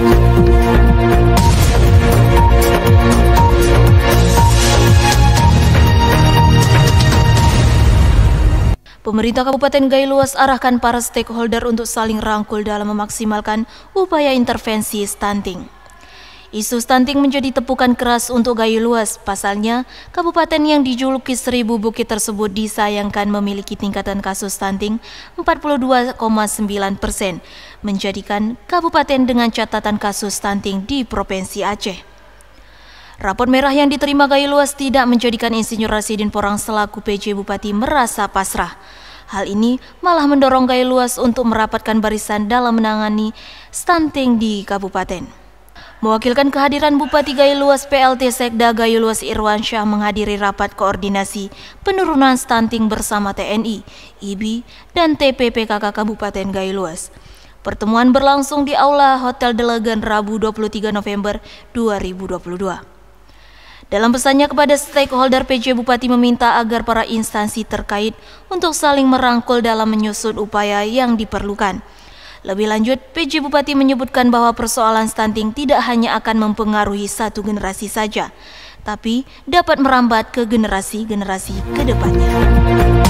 Pemerintah Kabupaten Gailuas arahkan para stakeholder untuk saling rangkul dalam memaksimalkan upaya intervensi stunting. Isu stunting menjadi tepukan keras untuk Gailuas. Pasalnya, kabupaten yang dijuluki 1000 bukit tersebut disayangkan memiliki tingkatan kasus stunting 42,9%, menjadikan kabupaten dengan catatan kasus stunting di Provinsi Aceh. Rapot merah yang diterima Gailuas tidak menjadikan Insinyur Rasidin Porang selaku PJ Bupati merasa pasrah. Hal ini malah mendorong Gailuas untuk merapatkan barisan dalam menangani stunting di kabupaten. Mewakilkan kehadiran Bupati Gailuas, PLT Sekda Gailuas Irwansyah menghadiri rapat koordinasi penurunan stunting bersama TNI, IBI, dan TPPKK Kabupaten Gailuas. Pertemuan berlangsung di Aula Hotel Delegan Rabu 23 November 2022. Dalam pesannya kepada stakeholder, PJ Bupati meminta agar para instansi terkait untuk saling merangkul dalam menyusun upaya yang diperlukan. Lebih lanjut, PJ Bupati menyebutkan bahwa persoalan stunting tidak hanya akan mempengaruhi satu generasi saja, tapi dapat merambat ke generasi-generasi ke depannya.